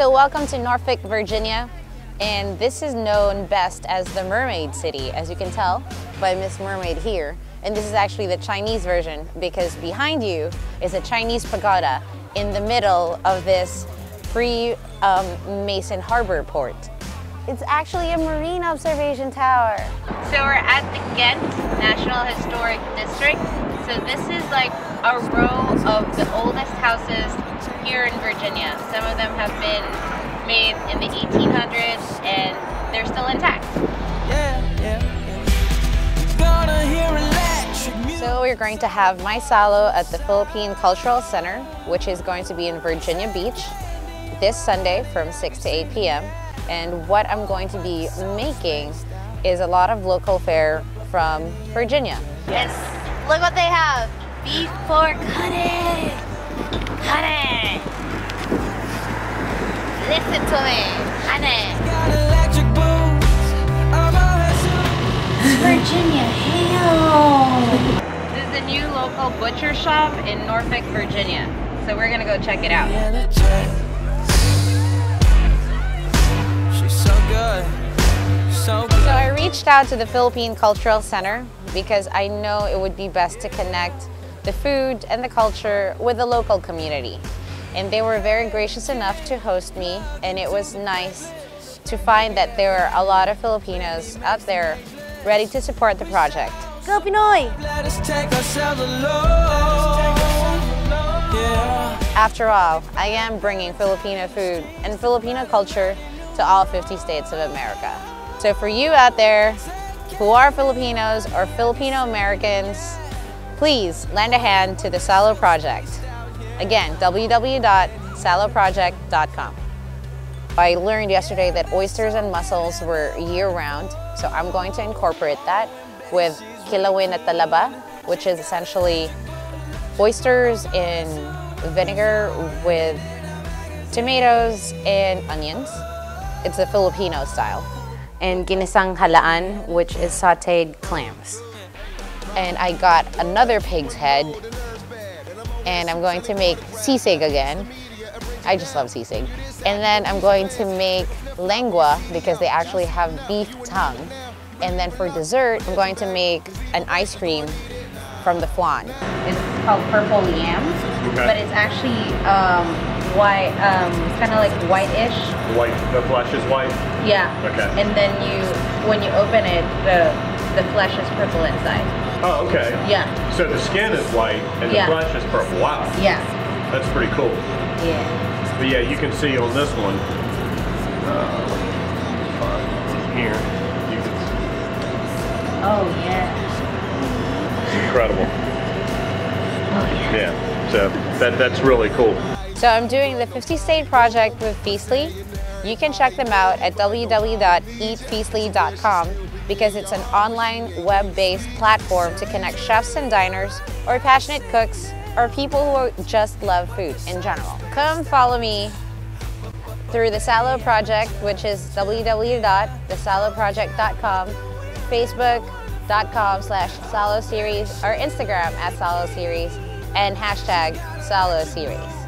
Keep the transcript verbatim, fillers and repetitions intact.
So welcome to Norfolk, Virginia, and this is known best as the Mermaid City, as you can tell by Miss Mermaid here. And this is actually the Chinese version, because behind you is a Chinese pagoda in the middle of this pre-Mason um, Harbor port. It's actually a marine observation tower. So we're at the Ghent National Historic District. So this is like a row of the oldest houses here in Virginia. Some of them have been made in the eighteen hundreds and they're still intact. Yeah, yeah, yeah. So we're going to have my SALO at the Philippine Cultural Center, which is going to be in Virginia Beach this Sunday from six to eight p m And what I'm going to be making is a lot of local fare from Virginia. Yes. Look what they have. Beef pork honey. Honey. Listen to me. Honey. Virginia ham. This is a new local butcher shop in Norfolk, Virginia. So we're gonna go check it out. So I reached out to the Philippine Cultural Center because I know it would be best to connect the food and the culture with the local community. And they were very gracious enough to host me, and it was nice to find that there are a lot of Filipinos out there ready to support the project. Go Pinoy! After all, I am bringing Filipino food and Filipino culture to all fifty states of America. So for you out there who are Filipinos or Filipino Americans, please lend a hand to the SALO Project. Again, w w w dot salo project dot com. I learned yesterday that oysters and mussels were year-round, so I'm going to incorporate that with kilawin at talaba, which is essentially oysters in vinegar with tomatoes and onions. It's a Filipino style. And ginisang halaan, which is sauteed clams. And I got another pig's head, and I'm going to make sisig again. I just love sisig. And then I'm going to make lengua, because they actually have beef tongue. And then for dessert, I'm going to make an ice cream from the flan. It's called purple yam, okay. But it's actually um, white, um, kind of like whitish. White, the flesh is white? Yeah. Okay. And then you, when you open it, the, the flesh is purple inside. Oh, okay. Yeah. So the skin is white and the yeah. flesh is purple. Wow. Yeah. That's pretty cool. Yeah. But yeah, you can see on this one, uh, here, you can see. Oh, yeah. It's incredible. Oh, yeah. Yeah, so that, that's really cool. So I'm doing the fifty state project with Feastly. You can check them out at w w w dot eat feastly dot com because it's an online web-based platform to connect chefs and diners or passionate cooks or people who just love food in general. Come follow me through the SALO Project, which is w w w dot the salo project dot com, Facebook dot com slash SALO Series, or Instagram at SALO Series, and hashtag SALO Series.